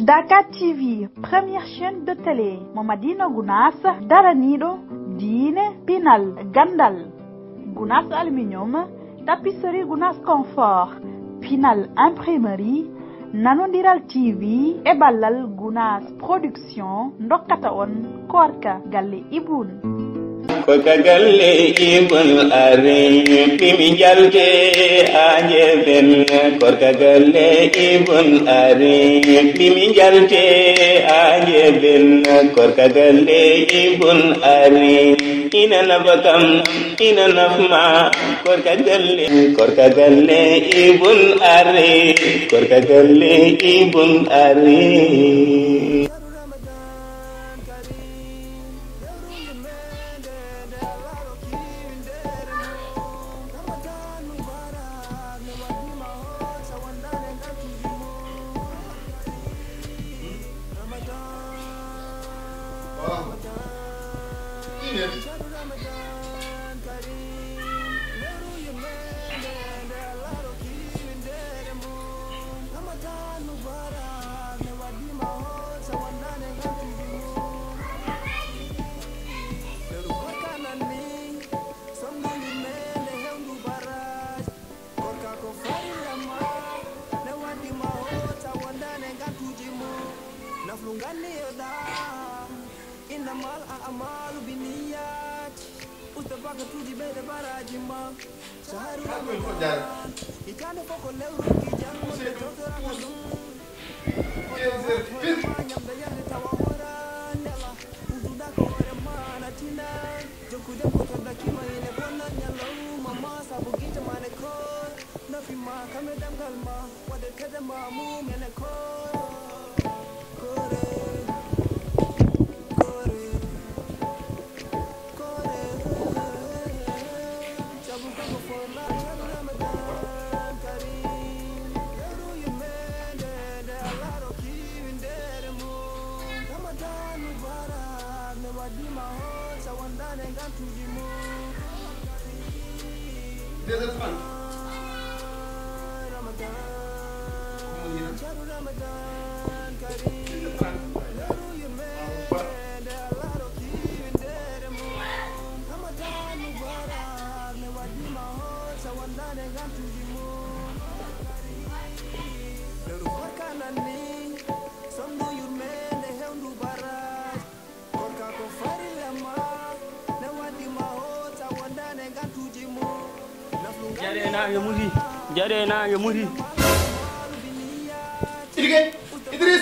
Dakar TV, première chaîne de télé. Mamadina Gounas, Daranido, Dine, Pinal, Gandal. Gounas Aluminium, Tapisserie Gounas Confort, Pinal Imprimerie, Nanondiral TV, Ebalal Gounas Production, Ndokataon, Korka, Galle Iboun. Korka galle ibul are pimi jalde anje ben korka galle ibul are pimi jalde anje ben korka galle ibul are ina nabakam ina nafma korka galle ibul are korka galle ibul are. Jadena ya muri Idris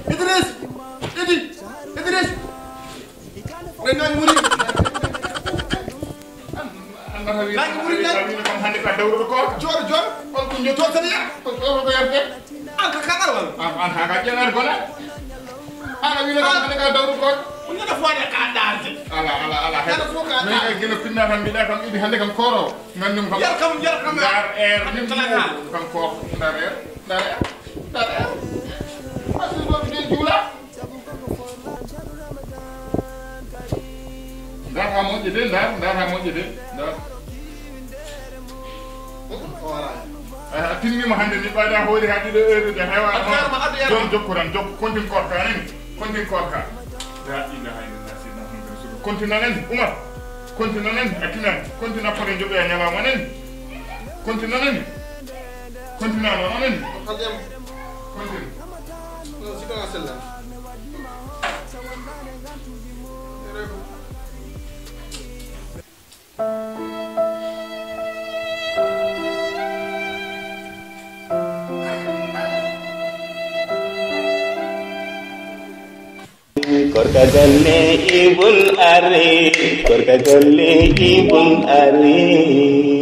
Rena muri nang muri nang hande ka dawro ko jor on ko nyoto tania ko yarte an ka kanal wal an ha ka jenar ko la ana wi la hande ka dawro ko unya da fode ka daze ala he mi ka gina pinna tan bi da kam idi hande kam koro ngandum kam jar kam dar air nim kam ko dar air asu do bi jula dar ha mo jide dar tinni mo hande ni bada hoori hadi do heure de hewa don jokkuran kontin korka da ila hayna nasina kontinalen umar kontinalen atina kontina pare jobe nyama manen kontinalen kontin no sika sella Korka galle ibul are korka galle ibul are